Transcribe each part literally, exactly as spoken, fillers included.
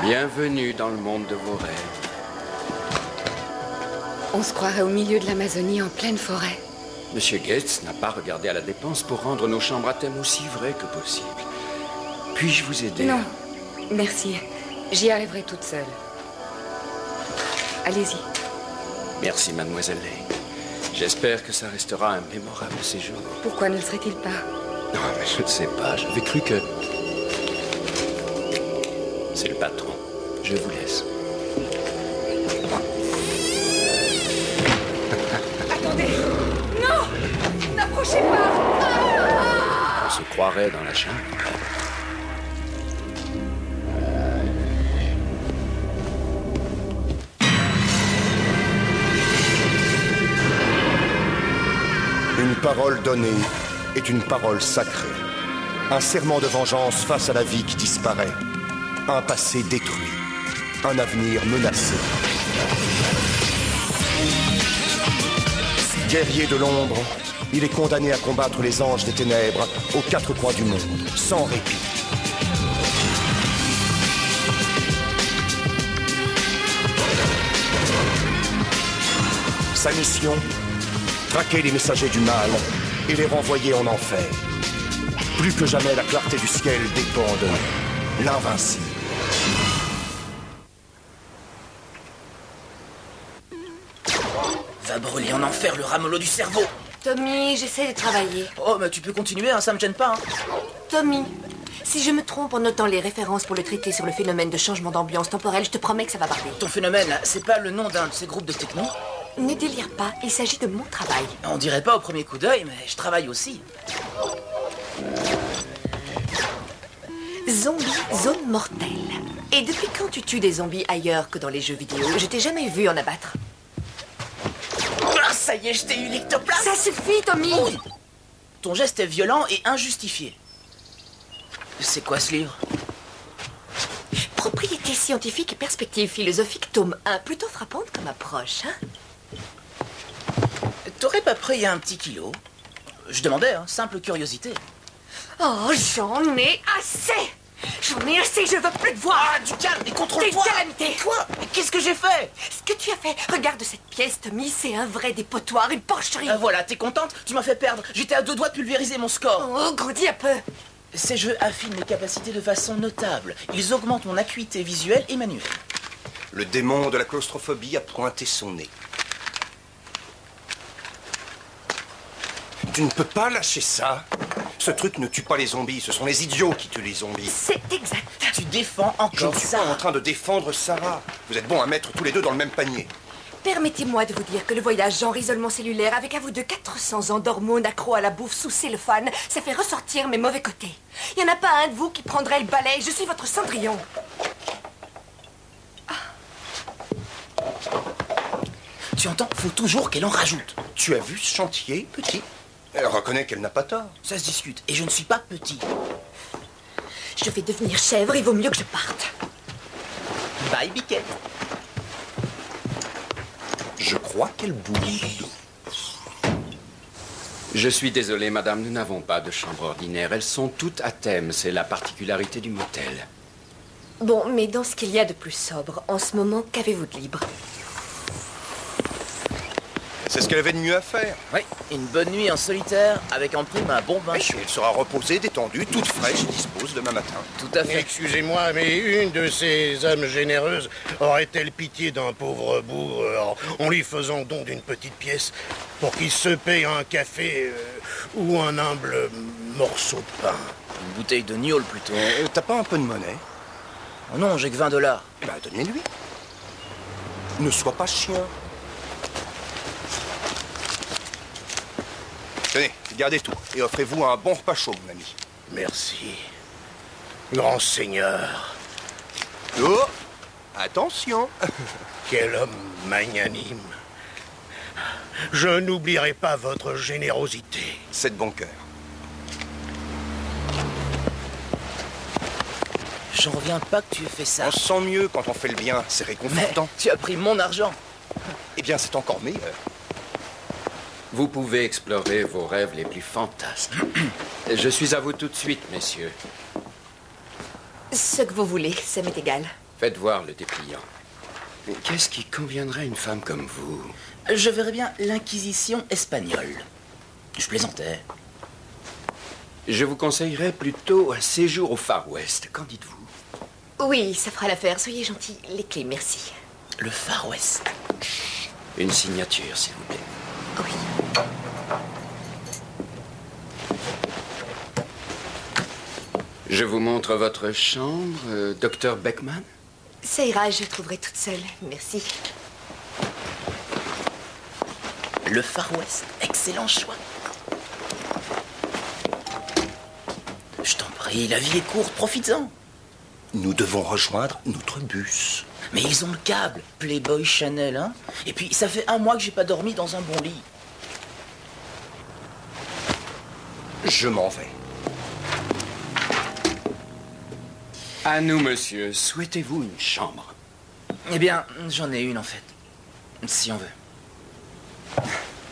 Bienvenue dans le monde de vos rêves. On se croirait au milieu de l'Amazonie en pleine forêt. Monsieur Gates n'a pas regardé à la dépense pour rendre nos chambres à thème aussi vraies que possible. Puis-je vous aider? Non, merci. J'y arriverai toute seule. Allez-y. Merci, mademoiselle Lane. J'espère que ça restera un mémorable séjour. Pourquoi ne le serait-il pas? Non, mais je ne sais pas. J'avais cru que... C'est le patron. Je vous laisse. Attendez! Non! N'approchez pas! On se croirait dans la chambre. Une parole donnée est une parole sacrée. Un serment de vengeance face à la vie qui disparaît. Un passé détruit. Un avenir menacé. Guerrier de l'ombre, il est condamné à combattre les anges des ténèbres aux quatre coins du monde, sans répit. Sa mission, traquer les messagers du mal et les renvoyer en enfer. Plus que jamais, la clarté du ciel dépend de l'invincible. Va brûler en enfer le ramollo du cerveau. Tommy, j'essaie de travailler. Oh, mais tu peux continuer, hein, ça me gêne pas. Hein. Tommy, si je me trompe en notant les références pour le traité sur le phénomène de changement d'ambiance temporelle, je te promets que ça va barder. Ton phénomène, c'est pas le nom d'un de ces groupes de techno? Ne délire pas, il s'agit de mon travail. On dirait pas au premier coup d'œil, mais je travaille aussi. Zombie, zone mortelle. Et depuis quand tu tues des zombies ailleurs que dans les jeux vidéo? Je t'ai jamais vu en abattre. Ah, ça y est, je t'ai eu l'ectoplasme. Ça suffit, Tommy. Oui. Ton geste est violent et injustifié. C'est quoi ce livre? Propriété scientifique et perspective philosophique, tome un. Plutôt frappante comme approche, hein? T'aurais pas pris un petit kilo? Je demandais, hein, simple curiosité. Oh, j'en ai assez! J'en ai assez, je veux plus te voir! Ah, du calme, et contrôle-toi! T'es calamité! Quoi? Qu'est-ce que j'ai fait? Ce que tu as fait, regarde cette pièce, Tommy, c'est un vrai dépotoir, une porcherie! Ah, voilà, t'es contente? Tu m'as fait perdre. J'étais à deux doigts de pulvériser mon score. Oh, grandis un peu! Ces jeux affinent mes capacités de façon notable. Ils augmentent mon acuité visuelle et manuelle. Le démon de la claustrophobie a pointé son nez. Tu ne peux pas lâcher ça. Ce truc ne tue pas les zombies, ce sont les idiots qui tuent les zombies. C'est exact. Tu défends Je encore ne suis ça. pas en train de défendre Sarah. Vous êtes bons à mettre tous les deux dans le même panier. Permettez-moi de vous dire que le voyage genre isolement cellulaire avec à vous de quatre cents ans d'hormones accro à la bouffe sous cellophane, ça fait ressortir mes mauvais côtés. Il n'y en a pas un de vous qui prendrait le balai, je suis votre Cendrillon. Tu entends? Faut toujours qu'elle en rajoute. Tu as vu ce chantier, petit? Elle reconnaît qu'elle n'a pas tort. Ça se discute. Et je ne suis pas petit. Je vais devenir chèvre, il vaut mieux que je parte. Bye, Biquette. Je crois qu'elle bouge. Je suis désolé, madame, nous n'avons pas de chambre ordinaire. Elles sont toutes à thème. C'est la particularité du motel. Bon, mais dans ce qu'il y a de plus sobre, en ce moment, qu'avez-vous de libre? C'est ce qu'elle avait de mieux à faire. Oui, une bonne nuit en solitaire, avec en prime un bon bain Et chaud. elle sera reposée, détendue, toute fraîche et dispose demain matin. Tout à fait. Excusez-moi, mais une de ces âmes généreuses aurait-elle pitié d'un pauvre bourg en lui faisant don d'une petite pièce pour qu'il se paye un café euh, ou un humble morceau de pain? Une bouteille de gnôle, plutôt. Euh, T'as pas un peu de monnaie? Oh non, j'ai que vingt dollars. Eh ben, donnez-lui. Ne sois pas chien. Tenez, gardez tout et offrez-vous un bon repas chaud, mon ami. Merci, grand seigneur. Oh, attention. Quel homme magnanime. Je n'oublierai pas votre générosité. C'est de bon cœur. J'en reviens pas que tu aies fait ça. On se sent mieux quand on fait le bien, c'est Mais réconfortant. tu as pris mon argent. Eh bien, c'est encore meilleur. Vous pouvez explorer vos rêves les plus fantasques. Je suis à vous tout de suite, messieurs. Ce que vous voulez, ça m'est égal. Faites voir le dépliant. Mais qu'est-ce qui conviendrait à une femme comme vous? Je verrais bien l'Inquisition espagnole. Je plaisantais. Je vous conseillerais plutôt un séjour au Far West. Qu'en dites-vous? Oui, ça fera l'affaire. Soyez gentil. Les clés, merci. Le Far West. Une signature, s'il vous plaît. Oui. Je vous montre votre chambre, euh, docteur Beckman. Ça ira, je trouverai toute seule. Merci. Le Far West. Excellent choix. Je t'en prie, la vie est courte, profites-en. Nous devons rejoindre notre bus. Mais ils ont le câble, Playboy Chanel, hein. Et puis, ça fait un mois que j'ai pas dormi dans un bon lit. Je m'en vais. À nous, monsieur. Souhaitez-vous une chambre? Eh bien, j'en ai une, en fait. Si on veut.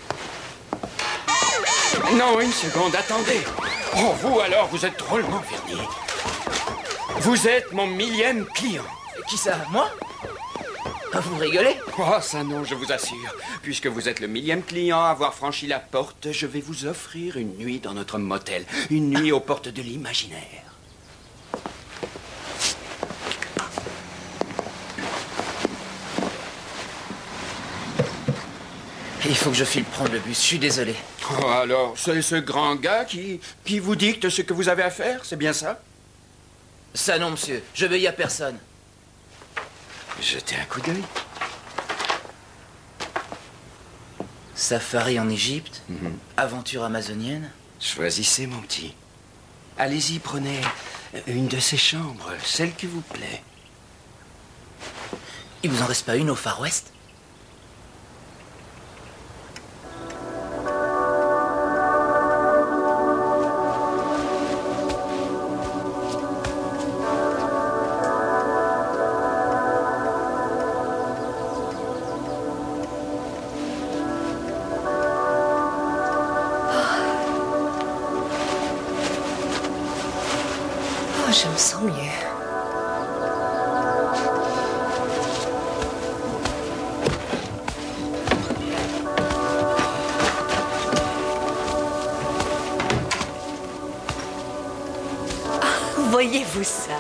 Non, une seconde, attendez. Oh, vous alors, vous êtes drôlement verni. Vous êtes mon millième client. Qui ça, moi? Vous rigolez? Oh, ça non, je vous assure. Puisque vous êtes le millième client à avoir franchi la porte, je vais vous offrir une nuit dans notre motel. Une nuit aux portes de l'imaginaire. Il faut que je file prendre le bus, je suis désolé. Oh, alors, c'est ce grand gars qui, qui vous dicte ce que vous avez à faire, c'est bien ça? Ça non, monsieur, je veille à personne. Jetez un coup d'œil. Safari en Égypte, Mm-hmm. aventure amazonienne. Choisissez, mon petit. Allez-y, prenez une de ces chambres, celle qui vous plaît. Il vous en reste pas une au Far West? Oh, je me sens mieux. Voyez-vous ça?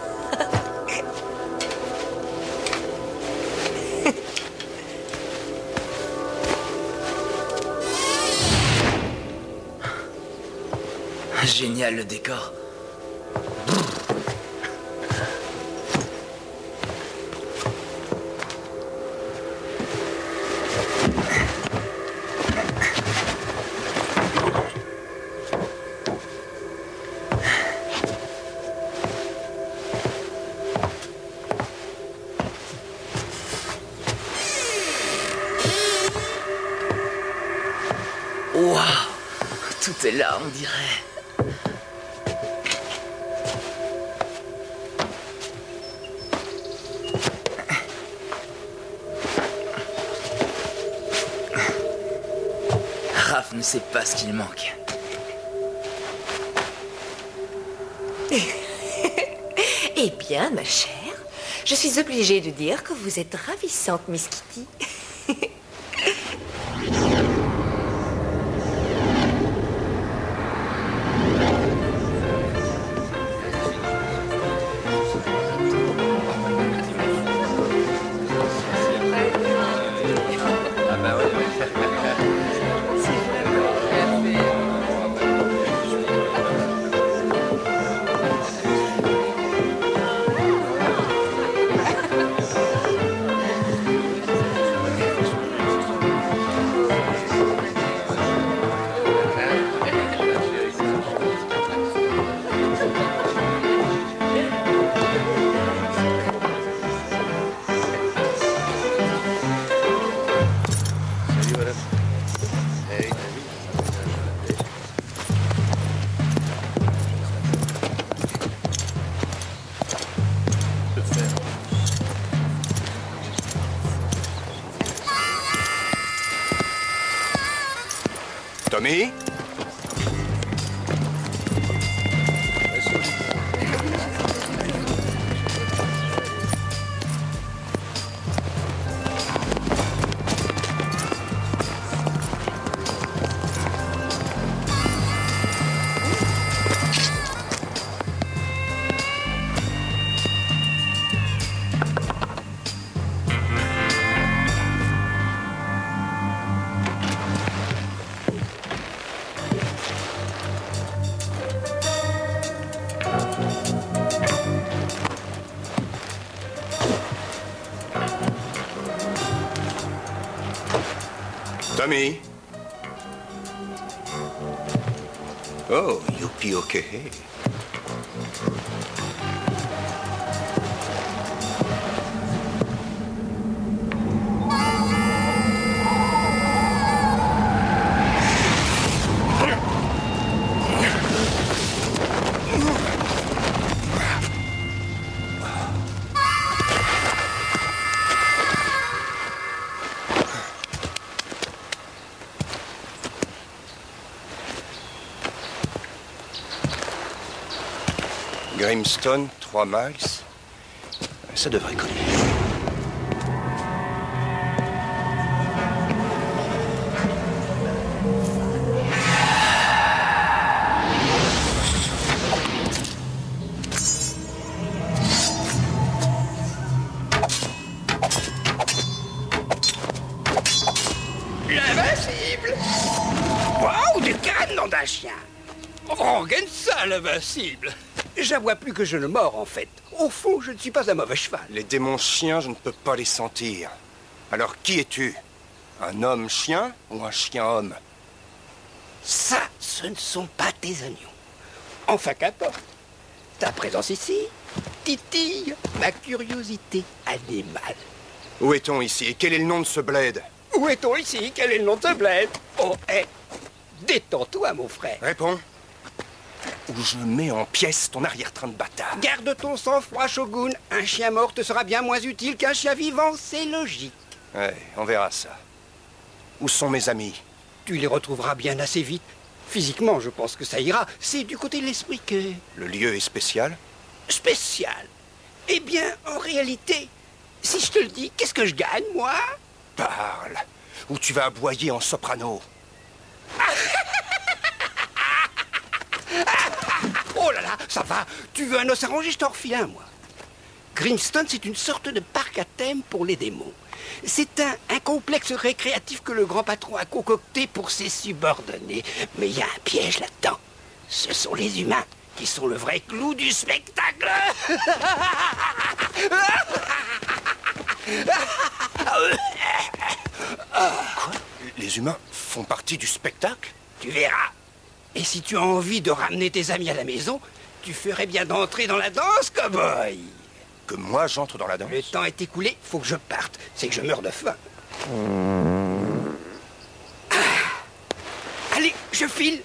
Génial le décor. Waouh! Tout est là, on dirait. Raph ne sait pas ce qu'il manque. Eh bien, ma chère, je suis obligée de dire que vous êtes ravissante, Miss Kitty. Tommy? Tommy. Oh, youpi, ok. Grimstone, trois miles. Ça devrait coller. L'invincible! Waouh, du canon d'un chien! Oh, regarde ça, l'invincible! J'avoue plus que je ne mords, en fait. Au fond, je ne suis pas un mauvais cheval. Les démons chiens, je ne peux pas les sentir. Alors, qui es-tu? Un homme-chien ou un chien-homme? Ça, ce ne sont pas tes oignons. Enfin, qu'importe. Ta présence ici titille ma curiosité animale. Où est-on ici? Et quel est le nom de ce bled? Où est-on ici? Quel est le nom de ce bled? Oh, hé! Détends-toi, mon frère. Réponds. Ou je mets en pièces ton arrière-train de bâtard. Garde ton sang-froid, Shogun. Un chien mort te sera bien moins utile qu'un chien vivant, c'est logique. Ouais, on verra ça. Où sont mes amis? Tu les retrouveras bien assez vite. Physiquement, je pense que ça ira. C'est du côté de l'esprit que... Le lieu est spécial? Spécial. Eh bien, en réalité, si je te le dis, qu'est-ce que je gagne, moi? Parle. Ou tu vas aboyer en soprano. Oh là là, ça va. Tu veux un os arrangé, je t'en refile un, moi. Grimstone, c'est une sorte de parc à thème pour les démons. C'est un, un complexe récréatif que le grand patron a concocté pour ses subordonnés. Mais il y a un piège là-dedans. Ce sont les humains qui sont le vrai clou du spectacle. Quoi? Les humains font partie du spectacle? Tu verras. Et si tu as envie de ramener tes amis à la maison, tu ferais bien d'entrer dans la danse, cow-boy. Que moi, j'entre dans la danse? Le temps est écoulé, faut que je parte. C'est que je meurs de faim. Ah. Allez, je file.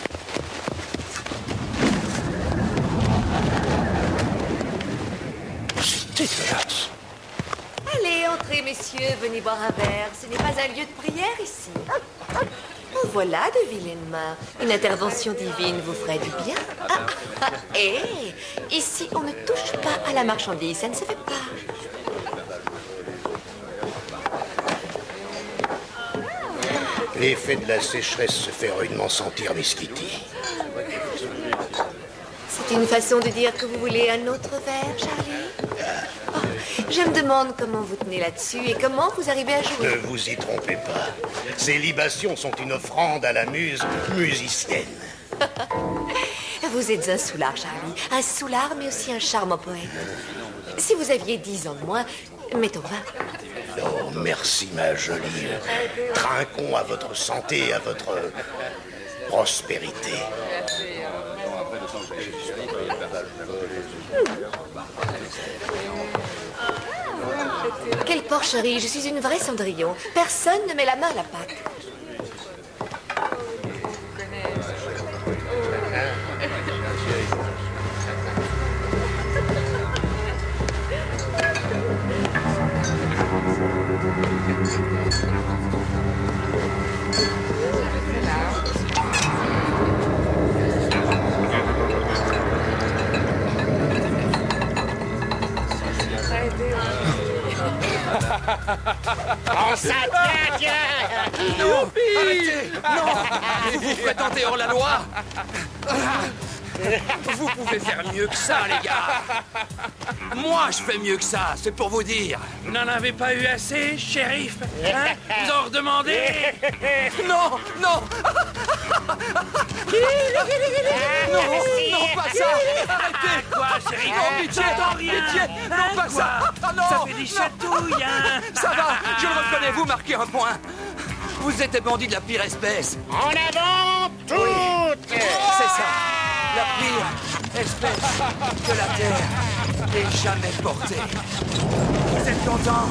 C'est dégueulasse. Allez, entrez, messieurs, venez boire un verre. Ce n'est pas un lieu de prière ici. Oh, voilà de vilaines mains. Une intervention divine vous ferait du bien. Ah, ah, et ici, on ne touche pas à la marchandise, ça ne se fait pas. L'effet de la sécheresse se fait rudement sentir, Miss Kitty. C'est une façon de dire que vous voulez un autre verre, Charlie? Oh, je me demande comment vous tenez là-dessus et comment vous arrivez à jouer. Ne vous y trompez pas. Ces libations sont une offrande à la muse musicienne. Vous êtes un soulard, Charlie. Un soulard, mais aussi un charmant poète. Si vous aviez dix ans de moins, mettons vingt. Oh, merci, ma jolie. Trinquons à votre santé, à votre prospérité. Quelle porcherie, je suis une vraie Cendrillon. Personne ne met la main à la pâte. Oh, ça tient, tiens! Non, arrêtez! Non! Vous vous fréquentez hors la loi! Vous pouvez faire mieux que ça, les gars! Moi, je fais mieux que ça, c'est pour vous dire! Vous n'en avez pas eu assez, shérif? Hein? Vous en redemandez? Non! Non! Non! Non, pas ça! Arrêtez! Quoi, shérif? Non, pitié! J'entends rien! Pitié! Non, Hein, pas quoi? ça! Ah, non! Ça fait des Non. chatouilles, hein? Ça va, je le reconnais, vous marquez un point. Vous êtes des bandits de la pire espèce. En avant, toutes Oui, c'est ça. La pire espèce que la Terre n'ait jamais portée. Vous êtes contents?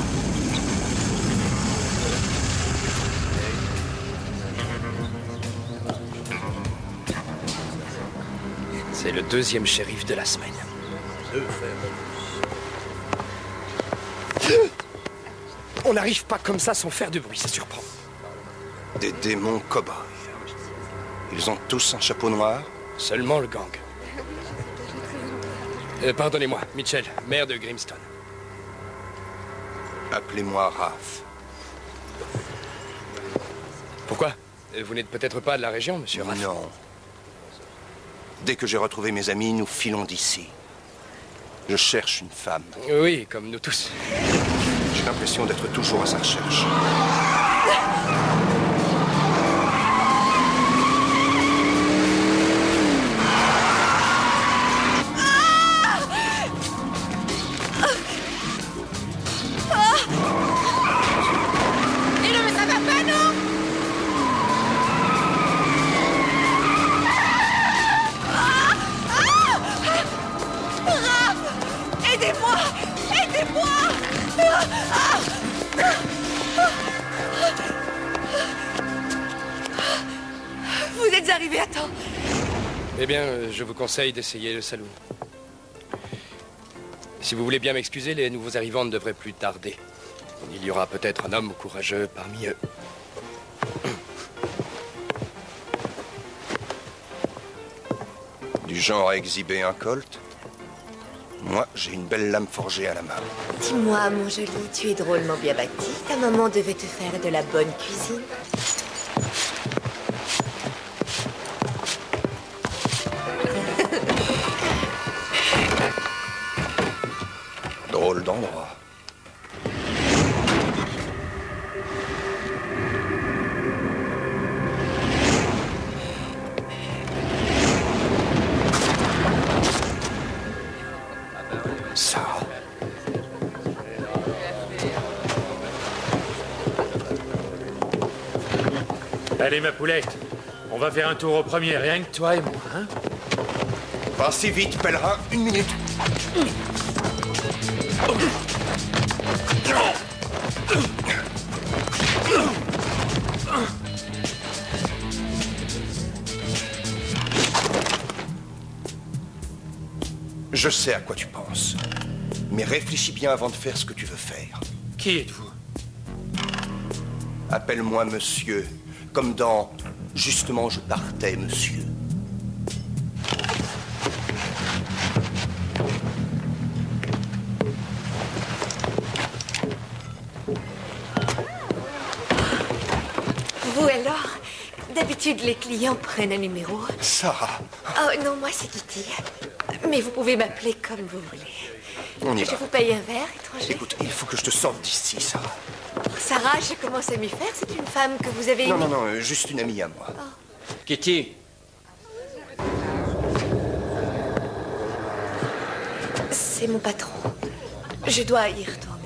C'est le deuxième shérif de la semaine. On n'arrive pas comme ça sans faire de bruit, ça surprend. Des démons cow-boys. Ils ont tous un chapeau noir? Seulement le gang. Euh, Pardonnez-moi, Mitchell, maire de Grimstone. Appelez-moi Raph. Pourquoi? Euh, Vous n'êtes peut-être pas de la région, monsieur Raph? Non. Dès que j'ai retrouvé mes amis, nous filons d'ici. Je cherche une femme. Oui, comme nous tous. J'ai l'impression d'être toujours à sa recherche. Et non, mais ça va pas, non? Raph! Aidez-moi! Aidez-moi! Vous êtes arrivé à temps. Eh bien, euh, je vous conseille d'essayer le saloon. Si vous voulez bien m'excuser, les nouveaux arrivants ne devraient plus tarder. Il y aura peut-être un homme courageux parmi eux. Du genre à exhiber un colt? Moi, j'ai une belle lame forgée à la main. Dis-moi, mon joli, tu es drôlement bien bâti. Ta maman devait te faire de la bonne cuisine. Drôle d'endroit. Ça. Allez, ma poulette, on va faire un tour au premier, rien que toi et moi, hein? Pas si vite, pèlerin, une minute. Je sais à quoi tu penses. Mais réfléchis bien avant de faire ce que tu veux faire. Qui êtes-vous? Appelle-moi monsieur, comme dans « Justement, je partais, monsieur ». Vous alors? D'habitude, les clients prennent un numéro. Sarah, Oh non, moi c'est Kitty. Mais vous pouvez m'appeler comme vous voulez. on y Je va. vous paye un verre, étranger. Écoute, il faut que je te sorte d'ici, Sarah. Sarah, je commence à m'y faire. C'est une femme que vous avez Non, aimée. non, non, euh, juste une amie à moi. Kitty, C'est mon patron. Je dois y retourner.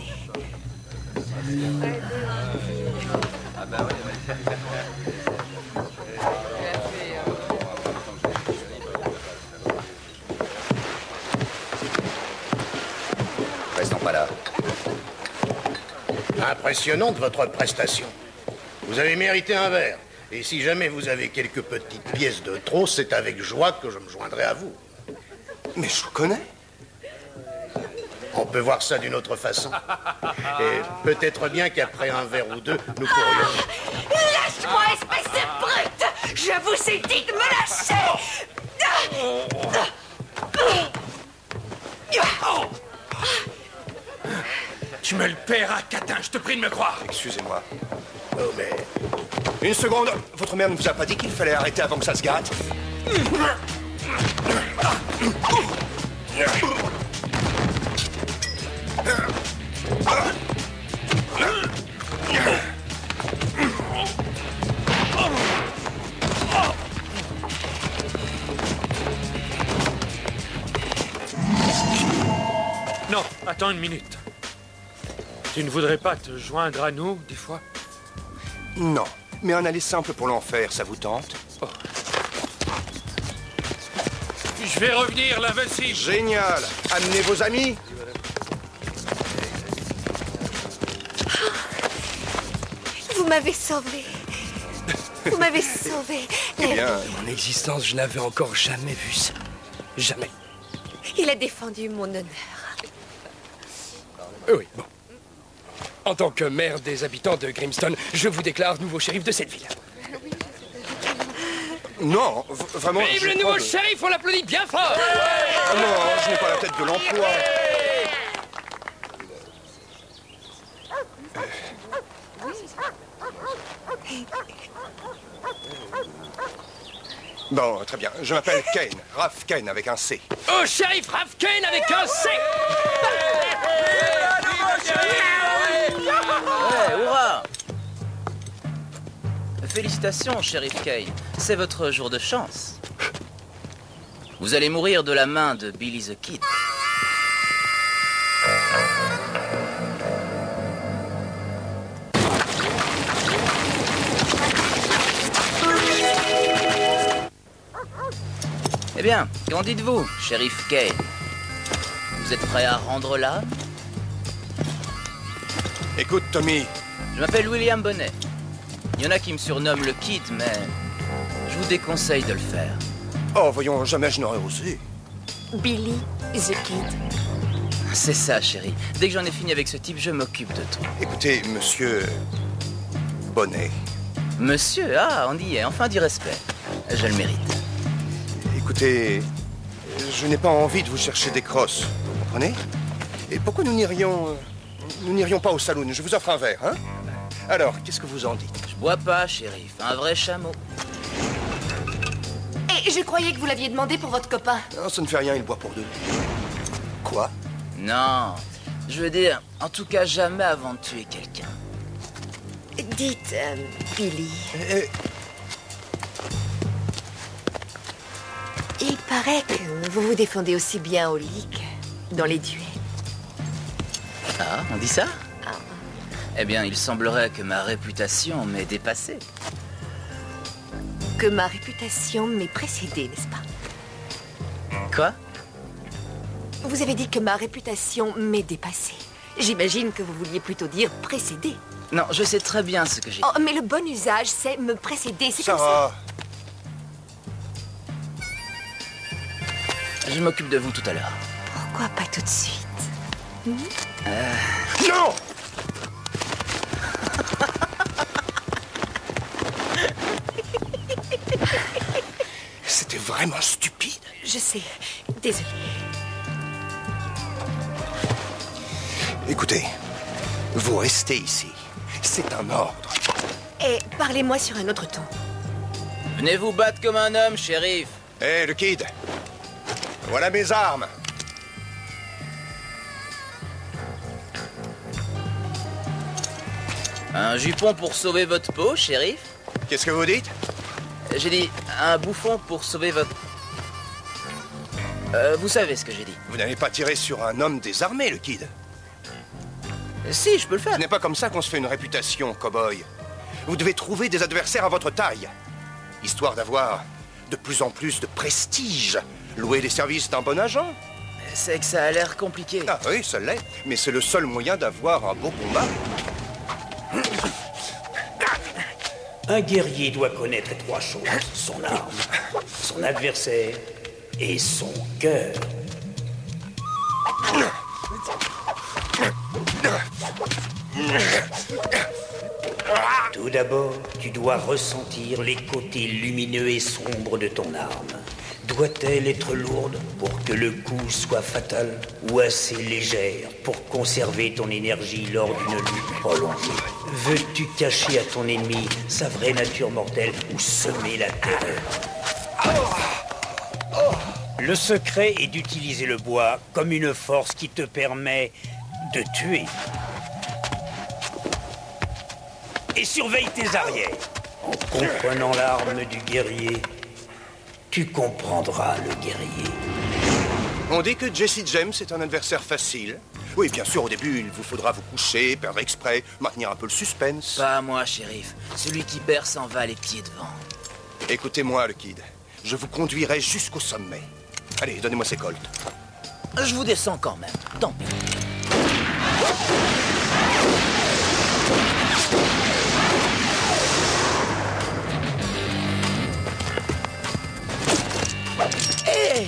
Restons pas là. Impressionnante votre prestation. Vous avez mérité un verre. Et si jamais vous avez quelques petites pièces de trop, c'est avec joie que je me joindrai à vous. Mais je vous connais. On peut voir ça d'une autre façon. Et peut-être bien qu'après un verre ou deux, nous pourrions... Lâche-moi, espèce de brute! Je vous ai dit de me lâcher! tu me le paieras, catin, je te prie de me croire. Excusez-moi. Oh, mais... Une seconde. Votre mère ne vous a pas dit qu'il fallait arrêter avant que ça se gâte? Non, attends une minute. Tu ne voudrais pas te joindre à nous, des fois? Non. Mais un aller simple pour l'enfer, ça vous tente? Oh. Je vais revenir, l'invincible. Génial. Amenez vos amis. Vous m'avez sauvé. Vous m'avez sauvé. Eh bien, De mon existence, je n'avais encore jamais vu ça. Jamais. Il a défendu mon honneur. Euh, Oui, bon. En tant que maire des habitants de Grimstone, je vous déclare nouveau shérif de cette ville. non, v- vraiment... Vive je le crois nouveau que- shérif, on l'applaudit bien fort. Ah non, je n'ai pas la tête de l'emploi. Bon, très bien. Je m'appelle Kane. Raph Kane avec un C. Oh, shérif Raph Kane avec un C. Ouais, hurrah! Félicitations, shérif Kane. C'est votre jour de chance. Vous allez mourir de la main de Billy the Kid. Eh bien, qu'en dites-vous, shérif Kane? Vous êtes prêt à rendre l'âme? Écoute, Tommy, Je m'appelle William Bonnet. Il y en a qui me surnomment le Kid, mais je vous déconseille de le faire. oh, voyons, jamais je n'aurais osé. Billy the Kid. C'est ça, chérie. Dès que j'en ai fini avec ce type, je m'occupe de tout. Écoutez, monsieur Bonnet, Monsieur, ah, on y est, enfin du respect. Je le mérite. écoutez, je n'ai pas envie de vous chercher des crosses, vous comprenez? Et pourquoi nous n'irions... euh, nous n'irions pas au saloon? Je vous offre un verre, hein? Alors, qu'est-ce que vous en dites? Je bois pas, shérif. Un vrai chameau. Et je croyais que vous l'aviez demandé pour votre copain. Non, ça ne fait rien, il boit pour deux. Quoi? Non. Je veux dire, en tout cas, jamais avant de tuer quelqu'un. Dites, euh, Billy, Eh, il paraît que vous vous défendez aussi bien au lit que dans les duels. Ah, on dit ça? Ah. Eh bien, il semblerait que ma réputation m'ait dépassé. Que ma réputation m'ait précédé, n'est-ce pas? Quoi? Vous avez dit que ma réputation m'est dépassée. J'imagine que vous vouliez plutôt dire précédé. Non, je sais très bien ce que j'ai Oh, mais le bon usage, c'est me précéder. C'est comme ça. Sarah, Je m'occupe de vous tout à l'heure. Pourquoi pas tout de suite? non! C'était vraiment stupide. Je sais. Désolée. Écoutez, vous restez ici. C'est un ordre. Et parlez-moi sur un autre ton. Venez vous battre comme un homme, shérif. Hé, le kid. Voilà mes armes. Un jupon pour sauver votre peau, shérif. Qu'est-ce que vous dites? J'ai dit un bouffon pour sauver votre... Euh, vous savez ce que j'ai dit. Vous n'avez pas tiré sur un homme désarmé, le kid. Si, je peux le faire. Ce n'est pas comme ça qu'on se fait une réputation, cow-boy. Vous devez trouver des adversaires à votre taille, histoire d'avoir de plus en plus de prestige. Louer les services d'un bon agent. C'est que ça a l'air compliqué. Ah oui, ça l'est, mais c'est le seul moyen d'avoir un beau combat. Un guerrier doit connaître trois choses. Son arme, son adversaire et son cœur. Tout d'abord, tu dois ressentir les côtés lumineux et sombres de ton arme. Doit-elle être lourde pour que le coup soit fatal ou assez légère pour conserver ton énergie lors d'une lutte prolongée? Veux-tu cacher à ton ennemi sa vraie nature mortelle ou semer la terreur? Le secret est d'utiliser le bois comme une force qui te permet de tuer. Et surveille tes arrières. En comprenant l'arme du guerrier, tu comprendras le guerrier. On dit que Jesse James est un adversaire facile. Oui, bien sûr, au début, il vous faudra vous coucher, perdre exprès, maintenir un peu le suspense. Pas moi, shérif. Celui qui perd s'en va les pieds devant. Écoutez-moi, le kid. Je vous conduirai jusqu'au sommet. Allez, donnez-moi ces colts. Je vous descends quand même. Tant pis. Hey!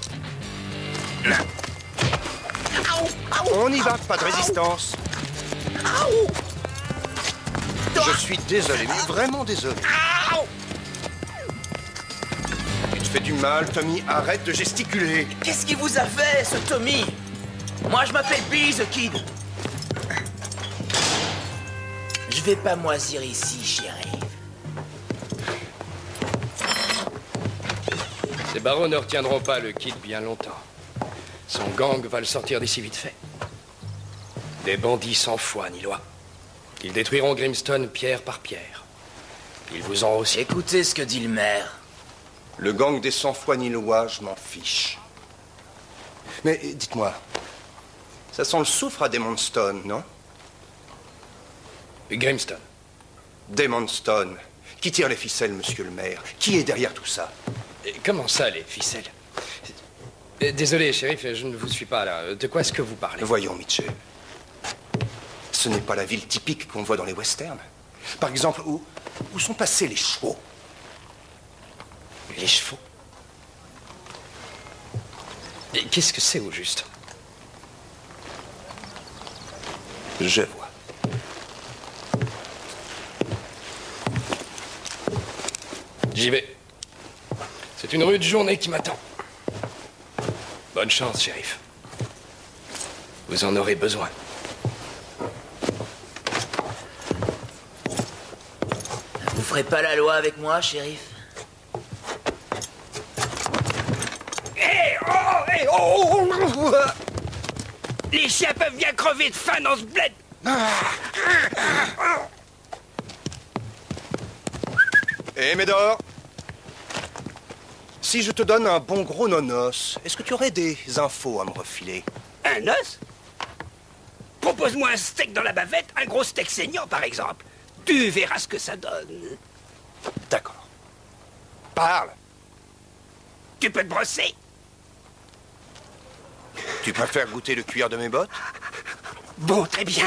On y va, pas de résistance. Je suis désolé, mais vraiment désolé. Tu te fais du mal, Tommy, arrête de gesticuler. Qu'est-ce qui vous a fait, ce Tommy? Moi, je m'appelle Billy the Kid. Je vais pas moisir ici, chérie. Ces barons ne retiendront pas le Kid bien longtemps. Son gang va le sortir d'ici vite fait. Des bandits sans foi ni loi. Ils détruiront Grimstone pierre par pierre. Ils vous ont aussi... Écoutez ce que dit le maire. Le gang des sans-foi ni loi, je m'en fiche. Mais dites-moi, ça sent le soufre à Demonstone, non? Grimstone. Demonstone. Qui tire les ficelles, monsieur le maire? Qui est derrière tout ça? Et comment ça, les ficelles? Désolé, shérif, je ne vous suis pas là. De quoi est-ce que vous parlez? Voyons, Mitchell. Ce n'est pas la ville typique qu'on voit dans les westerns. Par exemple, où, où sont passés les chevaux? Les chevaux? Et qu'est-ce que c'est au juste? Je vois. J'y vais. C'est une rude journée qui m'attend. Bonne chance, shérif. Vous en aurez besoin. Vous ferez pas la loi avec moi, shérif? Hé, oh, hé, oh, oh, oh. Les chiens peuvent bien crever de faim dans ce bled. Hé, Médor, si je te donne un bon gros nonos, est-ce que tu aurais des infos à me refiler? Un os? Propose-moi un steak dans la bavette, un gros steak saignant, par exemple. Tu verras ce que ça donne. D'accord. Parle. Tu peux te brosser? Tu préfères goûter le cuir de mes bottes? Bon, très bien.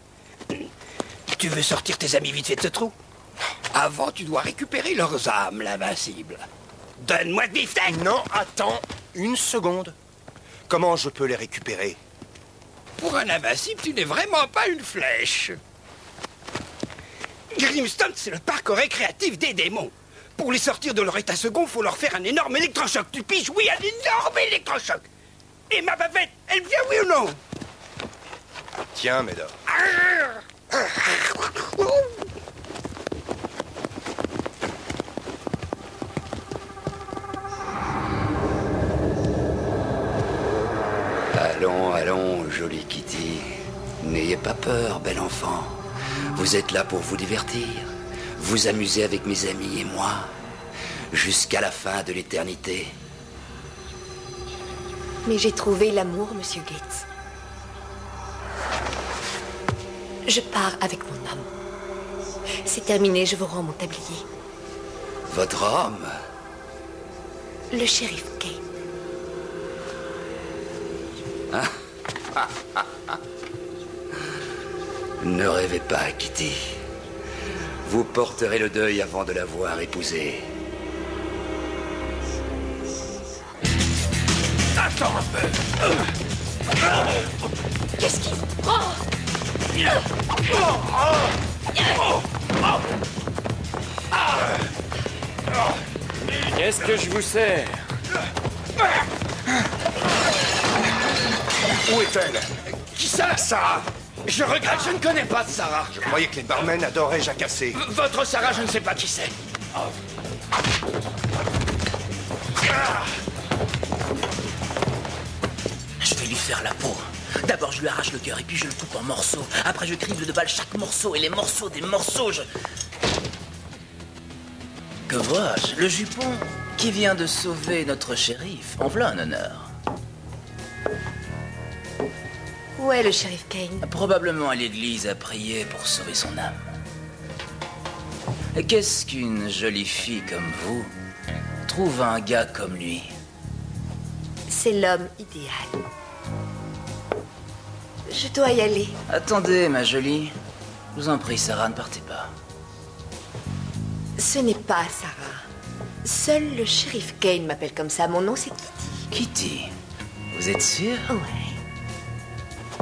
Tu veux sortir tes amis vite fait de ce trou? Avant, tu dois récupérer leurs âmes, l'invincible. Donne-moi de beefsteak! Non, attends une seconde. Comment je peux les récupérer? Pour un invincible, tu n'es vraiment pas une flèche. Grimstone, c'est le parc récréatif des démons. Pour les sortir de leur état second, faut leur faire un énorme électrochoc. Tu piges? Oui, un énorme électrochoc. Et ma bavette, elle vient, oui ou non? Tiens, Médor. Allons, allons, jolie Kitty. N'ayez pas peur, bel enfant. Vous êtes là pour vous divertir, vous amuser avec mes amis et moi, jusqu'à la fin de l'éternité. Mais j'ai trouvé l'amour, monsieur Gates. Je pars avec mon homme. C'est terminé, je vous rends mon tablier. Votre homme? Le shérif Kane. Ne rêvez pas, Kitty. Vous porterez le deuil avant de l'avoir épousé. Attends un peu. Qu'est-ce qui... Oh! Qu'est-ce que je vous sers? Où est-elle? Qui ça, Sarah? Je regrette, je ne connais pas de Sarah. Je croyais que les barmen adoraient jacasser. V- Votre Sarah, je ne sais pas qui c'est. Je vais lui faire la peau. D'abord, je lui arrache le cœur et puis je le coupe en morceaux. Après, je crible de balles chaque morceau et les morceaux des morceaux, je... Que vois-je? Le jupon qui vient de sauver notre shérif. En voilà un honneur. Où est le shérif Kane? Probablement à l'église à prier pour sauver son âme. Et qu'est-ce qu'une jolie fille comme vous trouve un gars comme lui? C'est l'homme idéal. Je dois y aller. Attendez, ma jolie. Je vous en prie, Sarah, ne partez pas. Ce n'est pas Sarah. Seul le shérif Kane m'appelle comme ça. Mon nom, c'est Kitty. Kitty, vous êtes sûre? Ouais.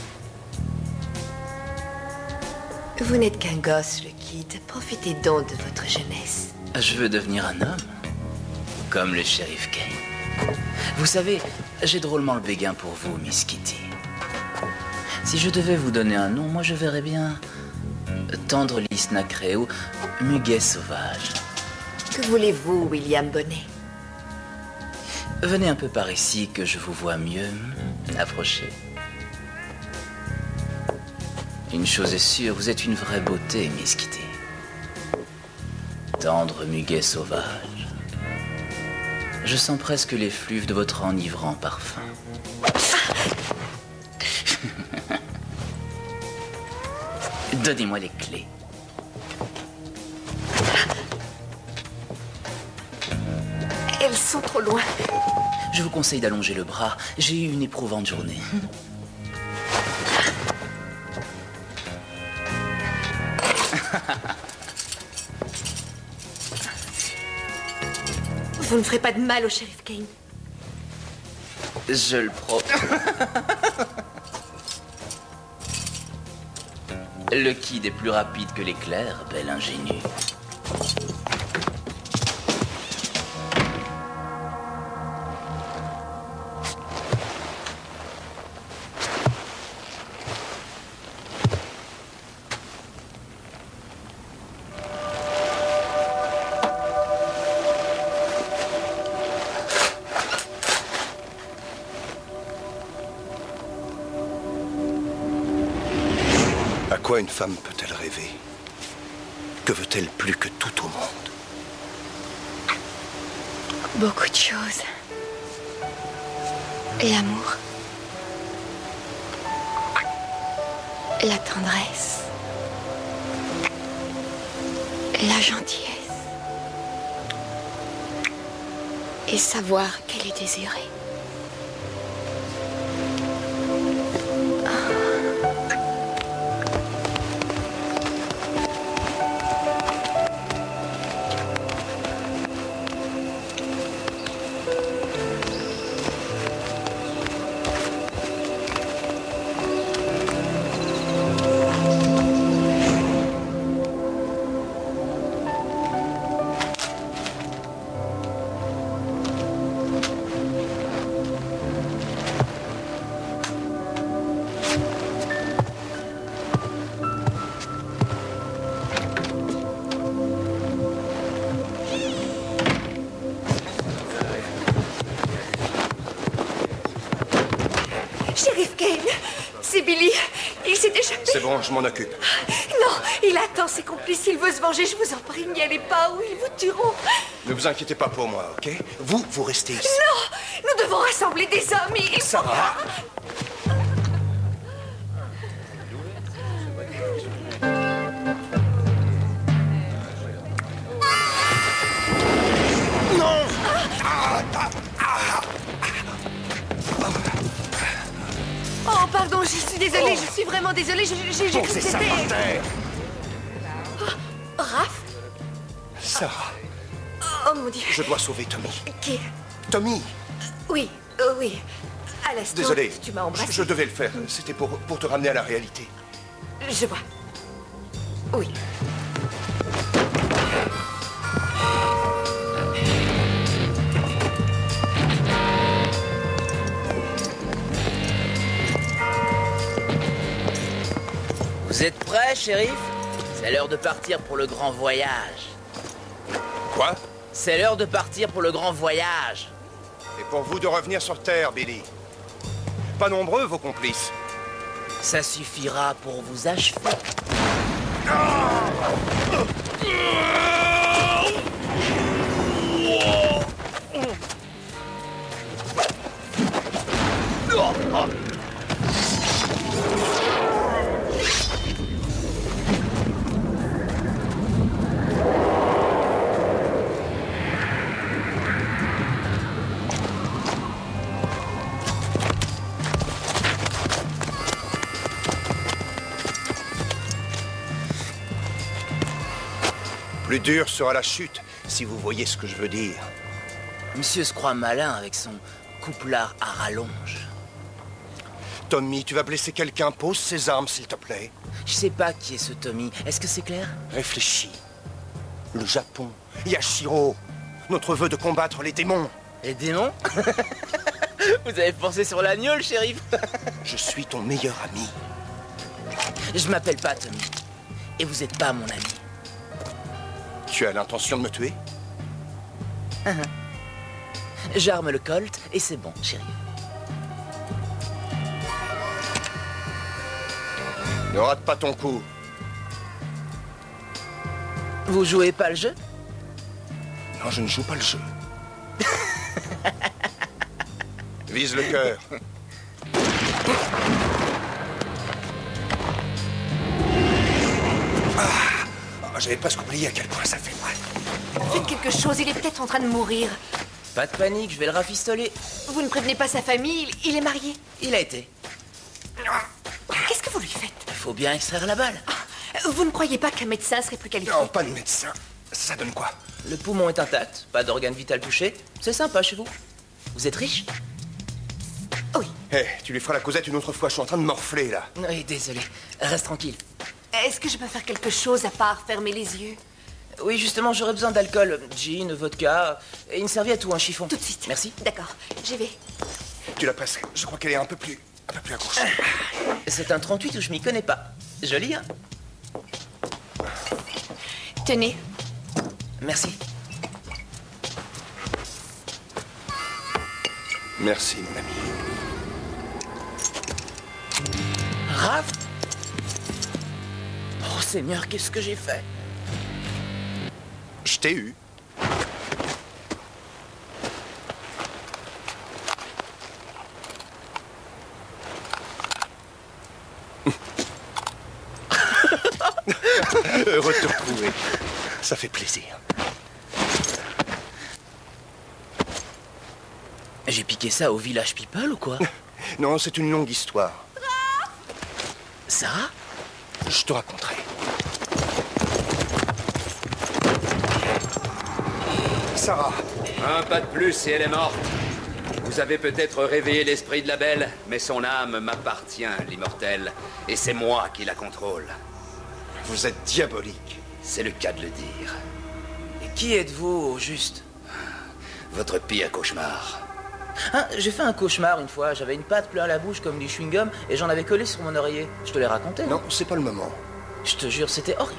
Vous n'êtes qu'un gosse, le Kid. Profitez donc de votre jeunesse. Je veux devenir un homme, comme le shérif Kane. Vous savez, j'ai drôlement le béguin pour vous, Miss Kitty. Si je devais vous donner un nom, moi je verrais bien Tendre Lys Nacré ou Muguet Sauvage. Que voulez-vous, William Bonnet? Venez un peu par ici que je vous vois mieux. Approchez. Une chose est sûre, vous êtes une vraie beauté, Miss Kitty. Tendre Muguet Sauvage. Je sens presque l'effluve de votre enivrant parfum. Donnez-moi les clés. Elles sont trop loin. Je vous conseille d'allonger le bras. J'ai eu une éprouvante journée. Vous ne ferez pas de mal au shérif Kane. Je le promets. Le Kid est plus rapide que l'éclair, belle ingénue. À quoi une femme peut-elle rêver? Que veut-elle plus que tout au monde? Beaucoup de choses. L'amour. La tendresse. La gentillesse. Et savoir qu'elle est désirée. Shérif Kane, c'est Billy. Il s'est échappé. C'est bon, je m'en occupe. Non, il attend ses complices. Il veut se venger. Je vous en prie, n'y allez pas ou ils vous tueront. Ne vous inquiétez pas pour moi, ok? Vous, vous restez ici. Non, nous devons rassembler des hommes. Il faut... Sarah. Non. Ah, ah, ah. Oh, pardon, je suis désolée. Je suis vraiment désolée. J'ai j'ai- j'ai cru que Posez ça c'était... par terre. Oh, Raph? Sarah, Oh, mon Dieu. je dois sauver Tommy. Qui? Tommy. Oui, euh, oui. À l'instant, Désolé. tu m'as embrassé. Je, je devais le faire. C'était pour, pour te ramener à la réalité. Je vois. Oui. Vous êtes prêts, shérif? C'est l'heure de partir pour le grand voyage. Quoi? C'est l'heure de partir pour le grand voyage. Et pour vous de revenir sur Terre, Billy. Pas nombreux, vos complices. Ça suffira pour vous achever. Plus dure sera la chute, si vous voyez ce que je veux dire. Monsieur se croit malin avec son couplard à rallonge. Tommy, tu vas blesser quelqu'un. Pose ses armes, s'il te plaît. Je sais pas qui est ce Tommy. Est-ce que c'est clair? Réfléchis. Le Japon, Yashiro, notre vœu de combattre les démons. Les démons? Vous avez pensé sur l'agneau, le shérif? Je suis ton meilleur ami. Je m'appelle pas Tommy. Et vous êtes pas mon ami. Tu as l'intention de me tuer? J'arme le Colt et c'est bon, shérif. Ne rate pas ton coup. Vous jouez pas le jeu? Non, je ne joue pas le jeu. Vise le cœur. Ah, j'avais presque oublié à quel point ça fait mal. Faites quelque chose, il est peut-être en train de mourir. Pas de panique, je vais le rafistoler. Vous ne prévenez pas sa famille, il, il est marié. Il a été. Qu'est-ce que vous lui faites? Il faut bien extraire la balle. Ah, vous ne croyez pas qu'un médecin serait plus qualifié? Non, pas de médecin. Ça donne quoi? Le poumon est intact, pas d'organe vital touché. C'est sympa chez vous. Vous êtes riche? Oui. Hé, hey, tu lui feras la causette une autre fois, je suis en train de morfler, là. Oui, désolé. Reste tranquille. Est-ce que je peux faire quelque chose à part fermer les yeux? Oui, justement, j'aurais besoin d'alcool. Gin, vodka, et une serviette ou un chiffon. Tout de suite. Merci. D'accord, j'y vais. Tu la presserais. Je crois qu'elle est un peu plus... un peu plus à gauche. C'est un trente-huit où je m'y connais pas. Joli, hein? Tenez. Merci. Merci, mon ami. Raph? Oh, Seigneur, qu'est-ce que j'ai fait? Je t'ai eu. Heureux de te retrouver. Ça fait plaisir. J'ai piqué ça au Village People ou quoi? Non, c'est une longue histoire. Sarah? Je te raconterai. Sarah. Un pas de plus et elle est morte. Vous avez peut-être réveillé l'esprit de la belle, mais son âme m'appartient, l'immortel. Et c'est moi qui la contrôle. Vous êtes diabolique. C'est le cas de le dire. Et qui êtes-vous, au juste? Votre pire cauchemar. Hein, j'ai fait un cauchemar une fois. J'avais une patte plein à la bouche comme du chewing-gum et j'en avais collé sur mon oreiller. Je te l'ai raconté, non? Non, c'est pas le moment. Je te jure, c'était horrible.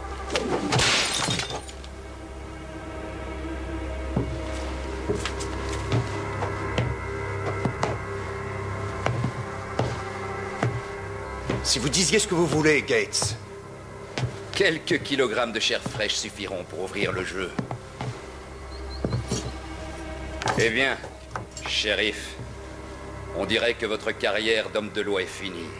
Si vous disiez ce que vous voulez, Gates. Quelques kilogrammes de chair fraîche suffiront pour ouvrir le jeu. Eh bien, shérif, on dirait que votre carrière d'homme de loi est finie.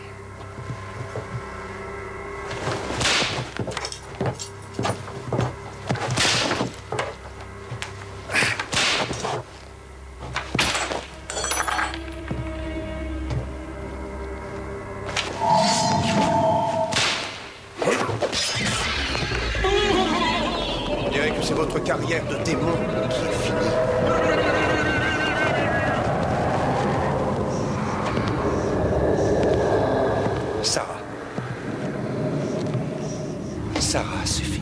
On dirait que c'est votre carrière de démon qui est finie. Sarah. Sarah, c'est fini.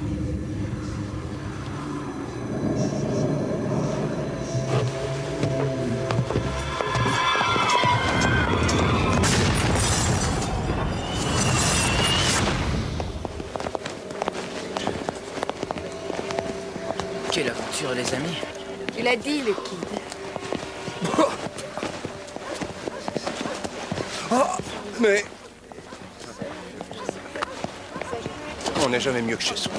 Quelle aventure, les amis. Tu l'as dit, le kid. Oh, mais... On n'est jamais mieux que chez soi.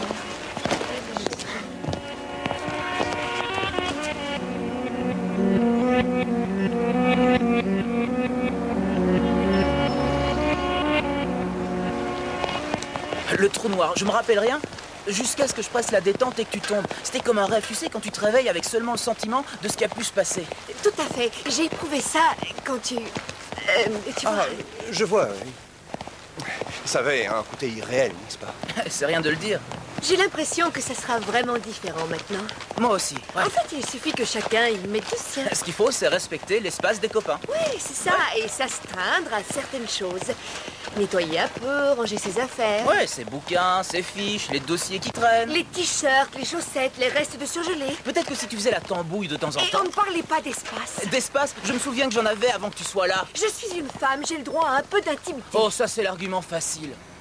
Le trou noir, je me rappelle rien jusqu'à ce que je presse la détente et que tu tombes. C'était comme un rêve, tu sais, quand tu te réveilles avec seulement le sentiment de ce qui a pu se passer. Tout à fait. J'ai éprouvé ça quand tu... Euh, tu vois... Ah, je vois, oui. Ça avait un côté irréel, n'est-ce pas? C'est rien de le dire. J'ai l'impression que ça sera vraiment différent maintenant. Moi aussi. Ouais. En fait, il suffit que chacun y mette du sien. Ce qu'il faut, c'est respecter l'espace des copains. Oui, c'est ça, ouais. Et s'astreindre à certaines choses. Nettoyer un peu, ranger ses affaires. Ouais, ses bouquins, ses fiches, les dossiers qui traînent. Les t-shirts, les chaussettes, les restes de surgelés. Peut-être que si tu faisais la tambouille de temps en Et temps... on ne parlait pas d'espace. D'espace? Je me souviens que j'en avais avant que tu sois là. Je suis une femme, j'ai le droit à un peu d'intimité. Oh, ça c'est l'argument facile.